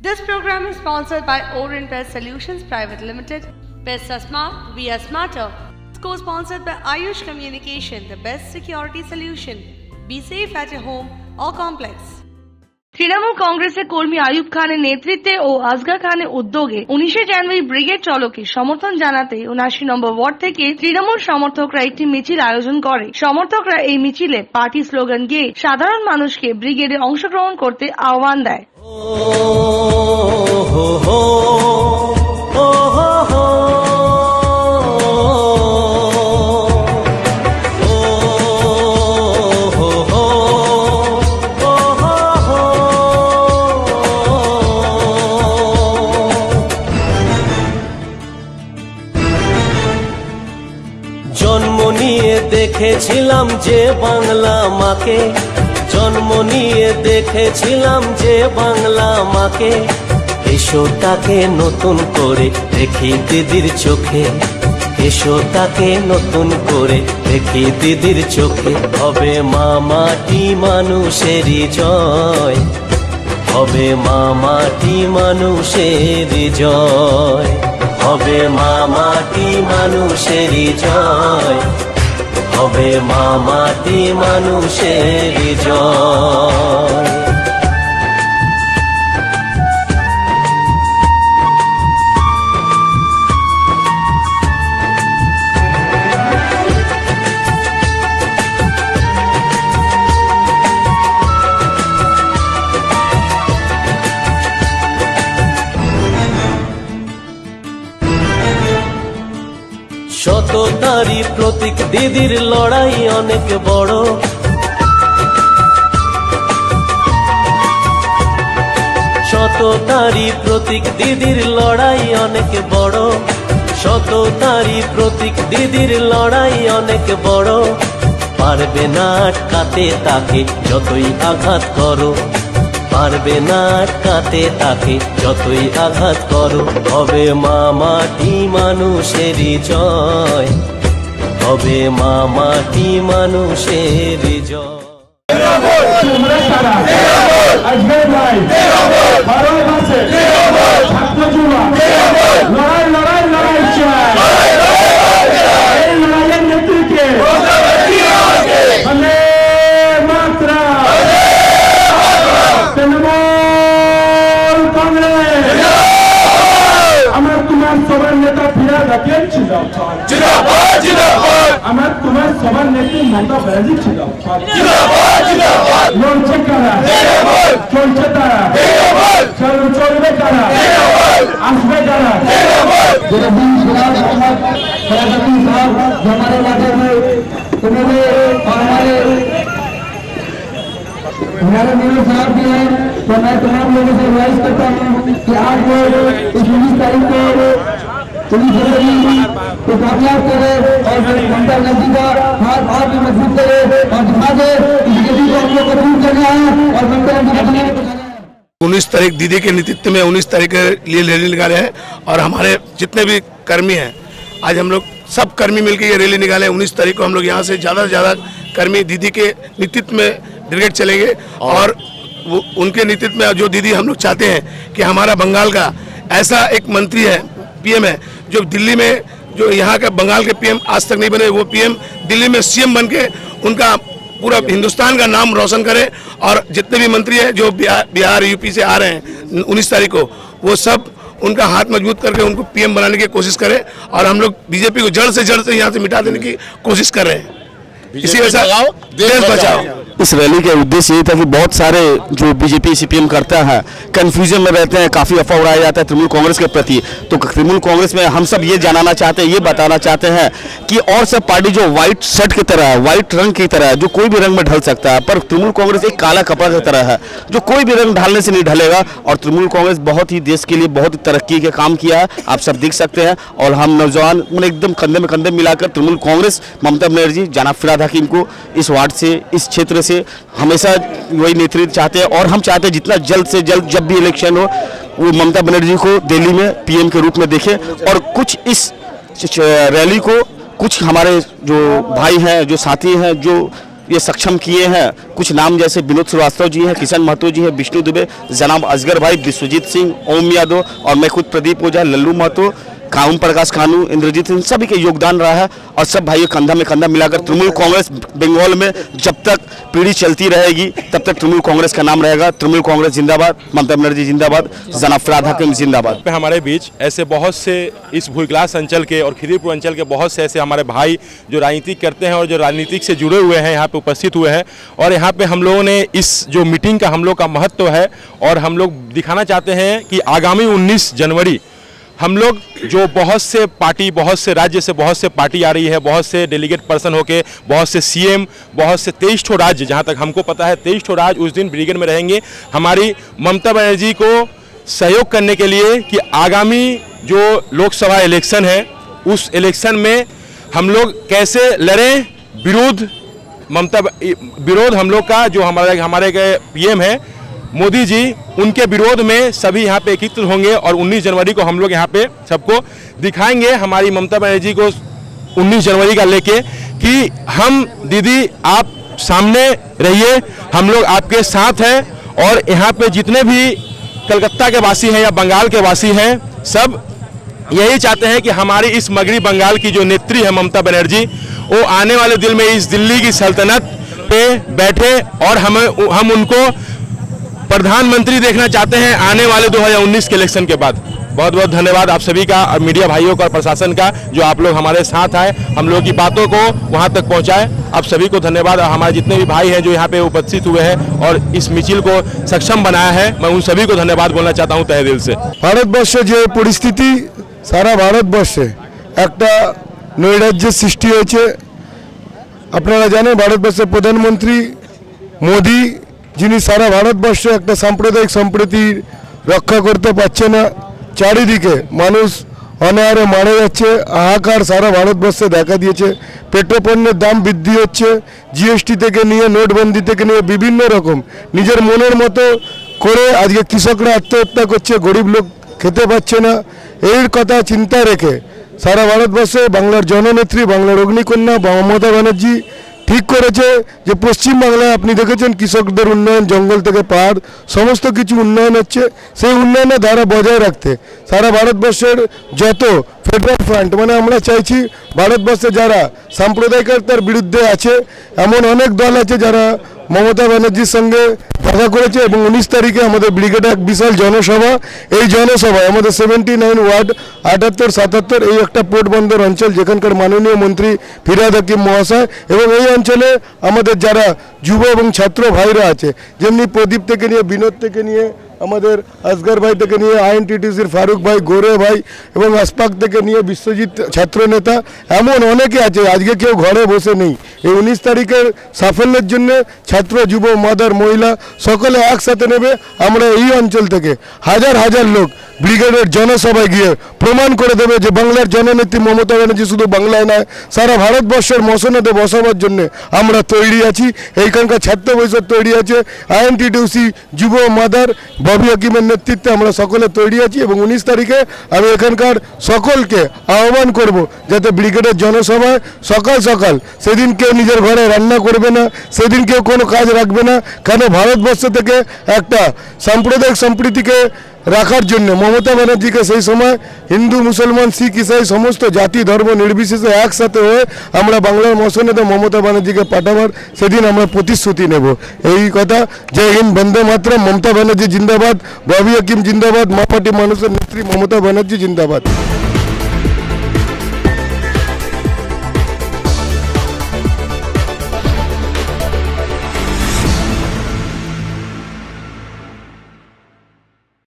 This program is sponsored by Orient Pest Solutions Private Limited. Pests are smart, we are smarter. Co-sponsored by Ayush Communication, the best security solution. Be safe at your home or complex. Trinamool কংগ্রেসের কর্মী আয়ুব খানের নেতৃত্বে ও আসগর খানের উদ্যোগে 19 জানুয়ারি brigade চলোকে সমর্থন জানাতে 79 নম্বর word থেকে তৃণমূল সমর্থকরা একটি মিছিল আয়োজন করে। সমর্থকরা এই মিছিলে পার্টি স্লোগান গেয়ে সাধারণ মানুষকে ব্রিগেডে অংশগ্রহণ করতে আহ্বান দেয়। জন্ম নিয়ে দেখেছিলাম যে বাংলা মাকে, জন্ম নিয়ে দেখেছিলাম যে বাংলা মাকে, এসো তাকে নতুন করে দেখি দিদির চোখে, এসো তাকে নতুন করে দেখি দিদির চোখে। হবে মা মাটি মানুষেরই জয়, হবে মা মাটি মানুষেরই জয়, হবে মা মাটি মানুষেরই জয়, হবে মা মাটি মানুষেরই জয়। সততারই প্রতীক দিদির লড়াই অনেক বড়, সততারই প্রতীক দিদির লড়াই অনেক বড়, সততারই প্রতীক দিদির লড়াই অনেক বড়। পারবে না আটকাতে তাকে যতই আঘাত করো, পারবে না আটকাতে তাকে যতই আঘাত করো। হবে মা মাটি মানুষেরই জয়, হবে মা মাটি মানুষেরই জয়। আমার তোমার সবার নেত্রী মমতা ব্যানার্জি ছিল, লড়ছে কারা, চলছে তারা, চলবে কারা, আসবে কারা। हमारे इलाके में उन्होंने और हमारे मेरे साहब भी हैं, तो मैं तमाम लोगों से गुजारिश करता हूँ कि आज वो इस 19 तारीख को पुलिस को कामयाब करे और ममता बनर्जी का हाथ और भी मजबूत करे और दिखा दे बीजेपी को हम लोग को दूर करना है और ममता बनर्जी को 19 तारीख दीदी के नेतृत्व में 19 तारीख के लिए रैली निकाले हैं और हमारे जितने भी कर्मी हैं, आज हम लोग सब कर्मी मिलकर ये रैली निकाले। 19 तारीख को हम लोग यहाँ से ज़्यादा से ज़्यादा कर्मी दीदी के नेतृत्व में ब्रिगेड चलेंगे और उनके नेतृत्व में जो दीदी हम लोग चाहते हैं कि हमारा बंगाल का ऐसा एक मंत्री है, पीएम है, जो दिल्ली में जो यहाँ का बंगाल के पीएम आज तक नहीं बने, वो पीएम दिल्ली में सीएम बन के उनका पूरा हिंदुस्तान का नाम रोशन करे। और जितने भी मंत्री हैं जो बिहार यूपी से आ रहे हैं 19 तारीख को, वो सब उनका हाथ मजबूत करके उनको पीएम बनाने की कोशिश करें और हम लोग बीजेपी को जड़ से यहाँ से मिटा देने की कोशिश कर रहे हैं। इसी वजह से देश बचाओ। इस रैली का उद्देश्य ये था कि बहुत सारे जो बीजेपी सीपीएम करता है कंफ्यूजन में रहते हैं, काफ़ी अफवाह उड़ाया जाता है तृणमूल कांग्रेस के प्रति। तो तृणमूल कांग्रेस में हम सब ये जानना चाहते हैं, ये बताना चाहते हैं कि और सब पार्टी जो व्हाइट शर्ट की तरह है, व्हाइट रंग की तरह है, जो कोई भी रंग में ढल सकता है, पर तृणमूल कांग्रेस एक काला कपड़ा की तरह है जो कोई भी रंग ढालने से नहीं ढलेगा। और तृणमूल कांग्रेस बहुत ही देश के लिए बहुत ही तरक्की के काम किया है, आप सब देख सकते हैं। और हम नौजवान एकदम कंधे में कंधे मिलाकर तृणमूल कांग्रेस ममता बनर्जी जनाब फिराद हकीम को इस वार्ड से, इस क्षेत्र से हमेशा वही नेतृत्व चाहते हैं। और हम चाहते हैं जितना जल्द से जल्द जब भी इलेक्शन हो वो ममता बनर्जी को दिल्ली में पीएम के रूप में देखें। और कुछ इस रैली को कुछ हमारे जो भाई हैं, जो साथी हैं, जो ये सक्षम किए हैं। कुछ नाम जैसे विनोद श्रीवास्तव जी हैं, किशन महतो जी हैं, विष्णु दुबे, जनाब असगर भाई, विश्वजीत सिंह, ओम यादव और मैं खुद प्रदीप ओझा, लल्लू महतो, ओम प्रकाश कानू, इंद्रजीत सिंह, सभी के योगदान रहा है। और सब भाइयों कंधा में कंधा मिलाकर तृणमूल कांग्रेस बंगाल में जब तक पीढ़ी चलती रहेगी तब तक तृणमूल कांग्रेस का नाम रहेगा। तृणमूल कांग्रेस जिंदाबाद, ममता बनर्जी जिंदाबाद, जनाब फराद हकीम जिंदाबाद। हमारे बीच ऐसे बहुत से इस भूईगलास अंचल के और खिदिरपुर अंचल के बहुत से ऐसे हमारे भाई जो राजनीति करते हैं और जो राजनीतिक से जुड़े हुए हैं यहाँ पे उपस्थित हुए हैं। और यहाँ पे हम लोगों ने इस जो मीटिंग का हम लोग का महत्व है और हम लोग दिखाना चाहते हैं कि आगामी 19 जनवरी हम लोग जो बहुत से पार्टी, बहुत से राज्य से बहुत से पार्टी आ रही है, बहुत से डेलीगेट पर्सन होके, बहुत से सीएम, बहुत से 23 ठो राज्य, जहाँ तक हमको पता है 23 ठो राज्य उस दिन ब्रिगेड में रहेंगे हमारी ममता बनर्जी को सहयोग करने के लिए कि आगामी जो लोकसभा इलेक्शन है उस इलेक्शन में हम लोग कैसे लड़ें। विरोध हम लोग का जो हमारे पीएम है मोदी जी, उनके विरोध में सभी यहाँ पे एकत्रित होंगे और 19 जनवरी को हम लोग यहाँ पे सबको दिखाएंगे हमारी ममता बनर्जी को 19 जनवरी का लेके कि हम दीदी आप सामने रहिए, हम लोग आपके साथ हैं। और यहाँ पे जितने भी कलकत्ता के वासी हैं या बंगाल के वासी हैं, सब यही चाहते हैं कि हमारी इस मगरी बंगाल की जो नेत्री है ममता बनर्जी, वो आने वाले दिन में इस दिल्ली की सल्तनत पे बैठे और हम उनको प्रधानमंत्री देखना चाहते हैं आने वाले 2019 के इलेक्शन के बाद। बहुत बहुत धन्यवाद आप सभी का और मीडिया भाइयों का और प्रशासन का जो आप लोग हमारे साथ आए, हम लोग की बातों को वहां तक पहुंचाए। आप सभी को धन्यवाद। और हमारे जितने भी भाई हैं जो यहाँ पे उपस्थित हुए हैं और इस मिছিল को सक्षम बनाया है, मैं उन सभी को धन्यवाद बोलना चाहता हूँ तहे दिल से। ভারতবর্ষে যে পরিস্থিতি, সারা ভারতবর্ষে একটা নৈরাজ্যের সৃষ্টি হয়েছে। আপনারা জানেন ভারতবর্ষের প্রধানমন্ত্রী মোদি, যিনি সারা ভারতবর্ষে একটা সাম্প্রদায়িক সম্প্রীতি রক্ষা করতে পারছে না, চারিদিকে মানুষ অনাহারে মারা যাচ্ছে, হাহাকার সারা ভারতবর্ষে দেখা দিয়েছে। পেট্রোপণ্যের দাম বৃদ্ধি হচ্ছে, জিএসটি থেকে নিয়ে নোটবন্দি থেকে নিয়ে বিভিন্ন রকম নিজের মনের মতো করে আজকে কৃষকরা আত্মহত্যা করছে, গরিব লোক খেতে পাচ্ছে না। এই কথা চিন্তা রেখে সারা ভারতবর্ষে বাংলার জননেত্রী, বাংলার অগ্নিকন্যা মমতা ব্যানার্জি ঠিক করেছে যে পশ্চিমবাংলায় আপনি দেখেছেন কৃষকদের উন্নয়ন, জঙ্গল থেকে পাহাড় সমস্ত কিছু উন্নয়ন হচ্ছে। সেই উন্নয়নের ধারা বজায় রাখতে সারা ভারতবর্ষের যত ফেডারেল ফ্রন্ট, মানে আমরা চাইছি ভারতবর্ষে যারা সাম্প্রদায়িকতার বিরুদ্ধে আছে এমন অনেক দল আছে যারা মমতা ব্যানার্জির সঙ্গে দেখা করেছে। এবং 19 তারিখে আমাদের ব্রিগেডে এক বিশাল জনসভা, এই জনসভায় আমাদের 79 ওয়ার্ড 78, 77 এই একটা পোর্টবন্দর অঞ্চল যেখানকার মাননীয় মন্ত্রী ফিরহাদ হাকিম মহাশয় এবং এই অঞ্চলে আমাদের যারা যুব এবং ছাত্র ভাইরা আছে, যেমনি প্রদীপ থেকে নিয়ে, বিনোদ থেকে নিয়ে, আমাদের আসগর ভাই থেকে নিয়ে, আইএনটিটিসির ফারুক ভাই, গোরে ভাই এবং আসপাক থেকে নিয়ে বিশ্বজিৎ ছাত্র নেতা, এমন অনেকে আছে। আজকে কেউ ঘরে বসে নেই। এই 19 তারিখের সাফল্যের জন্য ছাত্র, যুব, মাদার, মহিলা সকলে একসাথে নেবে। আমরা এই অঞ্চল থেকে হাজার হাজার লোক ব্রিগেডের জনসভায় গিয়ে প্রমাণ করে দেবে যে বাংলার জননেত্রী মমতা ব্যানার্জি শুধু বাংলায় নয়, সারা ভারতবর্ষের মসনদে বসাবার জন্য আমরা তৈরি আছি। এইখানকার ছাত্র পরিষদ তৈরি আছে, আইএনটিটিউসি, যুব, মাদার, ববি হাকিমের নেতৃত্বে আমরা সকলে তৈরি আছি। এবং 19 তারিখে আমি এখানকার সকলকে আহ্বান করব যাতে ব্রিগেডের জনসভায় সকাল সকাল, সেদিন কেউ নিজের ঘরে রান্না করবে না, সেদিন কেউ কোনো কাজ রাখবে না। কেন ভারতবর্ষ থেকে একটা সাম্প্রদায়িক সম্প্রীতিকে রাখার জন্য মমতা ব্যানার্জিকে সেই সময় হিন্দু, মুসলমান, শিখ, ইসাই সমস্ত জাতি ধর্ম নির্বিশেষে একসাথে হয়ে আমরা বাংলার মসনদে মমতা ব্যানার্জিকে পাঠাবার সেদিন আমরা প্রতিশ্রুতি নেব। এই কথা। জয় হিন্দ, বন্দে মাতরম। মমতা ব্যানার্জি জিন্দাবাদ, ববি হাকিম জিন্দাবাদ, মা পার্টি মানুষের নেত্রী মমতা ব্যানার্জি জিন্দাবাদ।